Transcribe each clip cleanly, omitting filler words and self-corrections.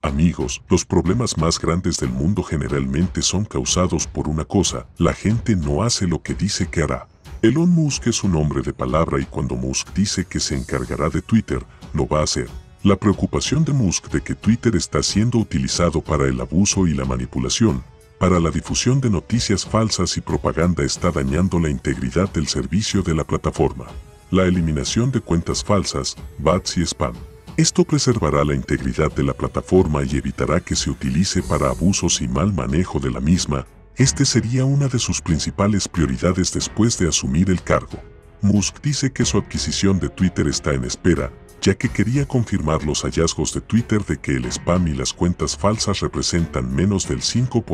Amigos, los problemas más grandes del mundo generalmente son causados por una cosa: la gente no hace lo que dice que hará. Elon Musk es un hombre de palabra y cuando Musk dice que se encargará de Twitter, lo va a hacer. La preocupación de Musk de que Twitter está siendo utilizado para el abuso y la manipulación, para la difusión de noticias falsas y propaganda, está dañando la integridad del servicio de la plataforma. La eliminación de cuentas falsas, bots y spam. Esto preservará la integridad de la plataforma y evitará que se utilice para abusos y mal manejo de la misma. Este sería una de sus principales prioridades después de asumir el cargo. Musk dice que su adquisición de Twitter está en espera, ya que quería confirmar los hallazgos de Twitter de que el spam y las cuentas falsas representan menos del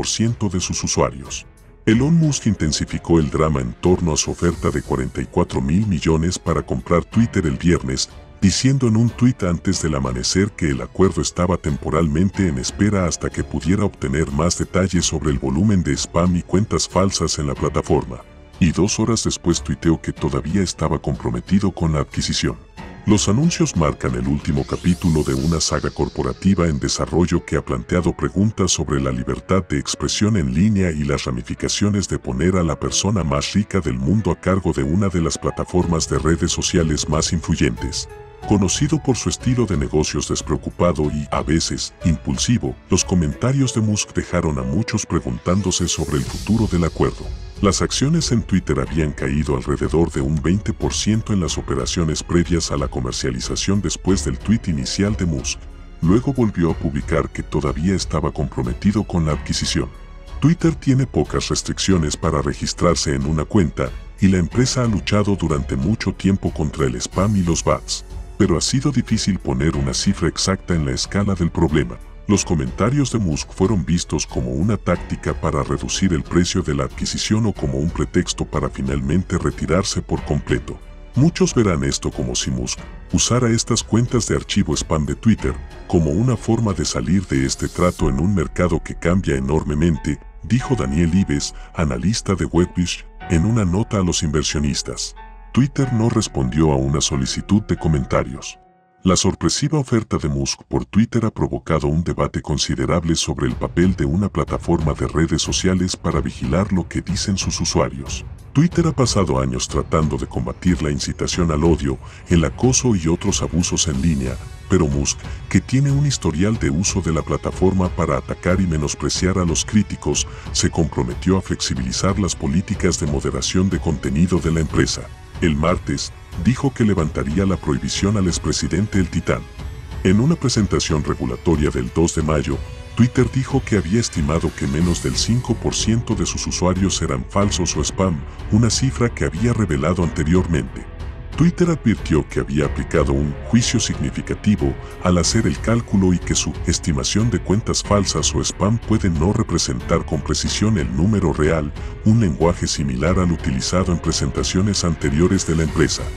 5% de sus usuarios. Elon Musk intensificó el drama en torno a su oferta de 44.000 millones para comprar Twitter el viernes, diciendo en un tuit antes del amanecer que el acuerdo estaba temporalmente en espera hasta que pudiera obtener más detalles sobre el volumen de spam y cuentas falsas en la plataforma. Y 2 horas después tuiteó que todavía estaba comprometido con la adquisición. Los anuncios marcan el último capítulo de una saga corporativa en desarrollo que ha planteado preguntas sobre la libertad de expresión en línea y las ramificaciones de poner a la persona más rica del mundo a cargo de una de las plataformas de redes sociales más influyentes. Conocido por su estilo de negocios despreocupado y, a veces, impulsivo, los comentarios de Musk dejaron a muchos preguntándose sobre el futuro del acuerdo. Las acciones en Twitter habían caído alrededor de un 20% en las operaciones previas a la comercialización después del tuit inicial de Musk. Luego volvió a publicar que todavía estaba comprometido con la adquisición. Twitter tiene pocas restricciones para registrarse en una cuenta, y la empresa ha luchado durante mucho tiempo contra el spam y los bots. Pero ha sido difícil poner una cifra exacta en la escala del problema. Los comentarios de Musk fueron vistos como una táctica para reducir el precio de la adquisición o como un pretexto para finalmente retirarse por completo. Muchos verán esto como si Musk usara estas cuentas de archivo spam de Twitter como una forma de salir de este trato en un mercado que cambia enormemente, dijo Daniel Ives, analista de Wedbush, en una nota a los inversionistas. Twitter no respondió a una solicitud de comentarios. La sorpresiva oferta de Musk por Twitter ha provocado un debate considerable sobre el papel de una plataforma de redes sociales para vigilar lo que dicen sus usuarios. Twitter ha pasado años tratando de combatir la incitación al odio, el acoso y otros abusos en línea, pero Musk, que tiene un historial de uso de la plataforma para atacar y menospreciar a los críticos, se comprometió a flexibilizar las políticas de moderación de contenido de la empresa. El martes, dijo que levantaría la prohibición al expresidente El Titán. En una presentación regulatoria del 2 de mayo, Twitter dijo que había estimado que menos del 5% de sus usuarios eran falsos o spam, una cifra que había revelado anteriormente. Twitter advirtió que había aplicado un juicio significativo al hacer el cálculo y que su estimación de cuentas falsas o spam puede no representar con precisión el número real, un lenguaje similar al utilizado en presentaciones anteriores de la empresa.